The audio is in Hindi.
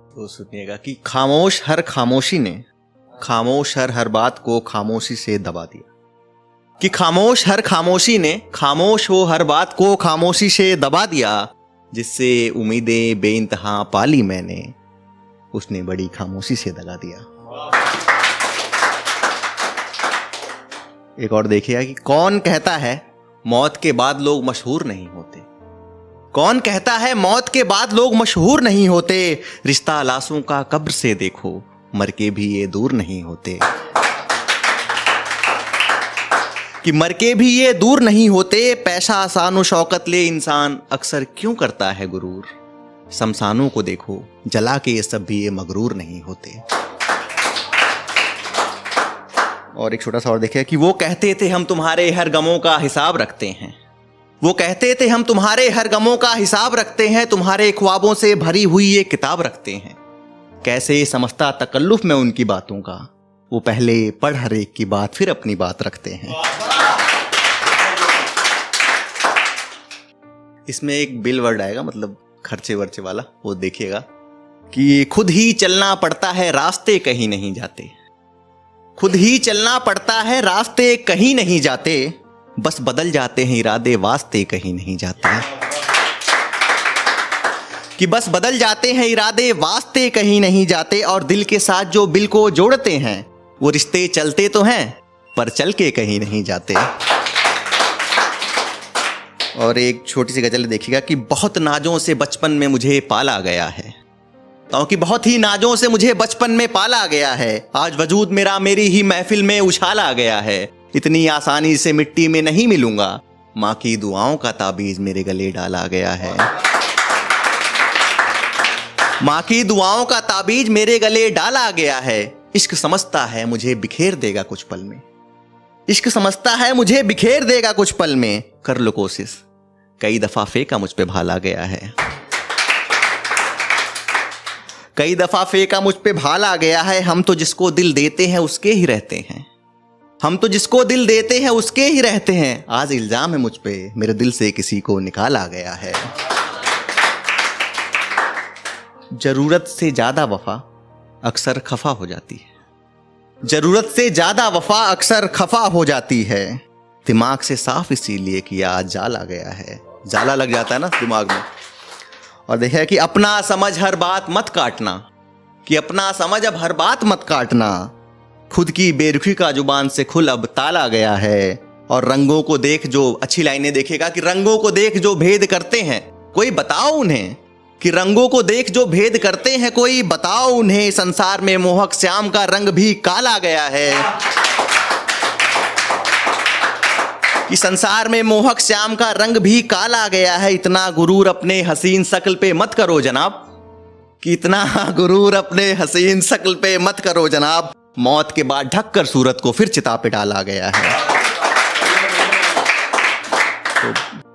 तो सुनिएगा कि खामोश हर खामोशी ने खामोश हर बात को खामोशी से दबा दिया। कि खामोश हर खामोशी ने खामोश हो हर बात को खामोशी से दबा दिया। जिससे उम्मीदें बेइंतहा पाली मैंने, उसने बड़ी खामोशी से दगा दिया। एक और देखिएगा कि कौन कहता है मौत के बाद लोग मशहूर नहीं होते। कौन कहता है मौत के बाद लोग मशहूर नहीं होते। रिश्ता लाशों का कब्र से देखो, मर के भी ये दूर नहीं होते। कि मर के भी ये दूर नहीं होते। पैसा आसानो शौकत ले इंसान अक्सर क्यों करता है गुरूर। शमशानों को देखो जला के ये सब भी ये मगरूर नहीं होते। और एक छोटा सा और देखिए कि वो कहते थे हम तुम्हारे हर गमों का हिसाब रखते हैं। वो कहते थे हम तुम्हारे हर गमों का हिसाब रखते हैं। तुम्हारे ख्वाबों से भरी हुई ये किताब रखते हैं। कैसे समझता तकल्लुफ में उनकी बातों का। वो पहले पढ़ हर एक की बात फिर अपनी बात रखते हैं। इसमें एक बिल वर्ड आएगा, मतलब खर्चे वर्चे वाला, वो देखिएगा कि खुद ही चलना पड़ता है रास्ते कहीं नहीं जाते। खुद ही चलना पड़ता है रास्ते कहीं नहीं जाते। बस बदल जाते हैं इरादे वास्ते कहीं नहीं जाते। कि बस बदल जाते हैं इरादे वास्ते कहीं नहीं जाते। और दिल के साथ जो बिल को जोड़ते हैं वो रिश्ते चलते तो हैं पर चल के कहीं नहीं जाते। और एक छोटी सी गजल देखिएगा कि बहुत नाजों से बचपन में मुझे पाला गया है। क्योंकि बहुत ही नाजों से मुझे बचपन में पाला गया है। आज वजूद मेरा मेरी ही महफिल में उछाला गया है। इतनी आसानी से मिट्टी में नहीं मिलूंगा। माँ की दुआओं का ताबीज मेरे गले डाला गया है। माँ की दुआओं का ताबीज मेरे गले डाला गया है। इश्क समझता है मुझे बिखेर देगा कुछ पल में। इश्क समझता है मुझे बिखेर देगा कुछ पल में। कर लो कोशिश, कई दफा फेंका मुझ पे भाला गया है। कई दफा फेंका मुझ पे भाला गया है। हम तो जिसको दिल देते हैं उसके ही रहते हैं। हम तो जिसको दिल देते हैं उसके ही रहते हैं। आज इल्जाम है मुझ पे मेरे दिल से किसी को निकाला गया है। जरूरत से ज्यादा वफा अक्सर खफा हो जाती है। जरूरत से ज्यादा वफा अक्सर खफा हो जाती है। दिमाग से साफ इसीलिए किया आज जाला गया है। जाला लग जाता है ना दिमाग में। और देखिए कि अपना समझ हर बात मत काटना। कि अपना समझ अब हर बात मत काटना। खुद की बेरुखी का जुबान से खुल अब ताला गया है। और रंगों को देख जो, अच्छी लाइनें देखिएगा कि रंगों को देख जो भेद करते हैं कोई बताओ उन्हें। कि रंगों को देख जो भेद करते हैं कोई बताओ उन्हें। संसार में मोहक श्याम का रंग भी काला गया है। कि संसार में मोहक श्याम का रंग भी काला गया है। इतना गुरूर अपने हसीन शक्ल पे मत करो जनाब। कि इतना गुरूर अपने हसीन शक्ल पे मत करो जनाब। मौत के बाद ढककर सूरत को फिर चिता पे डाला गया है। तो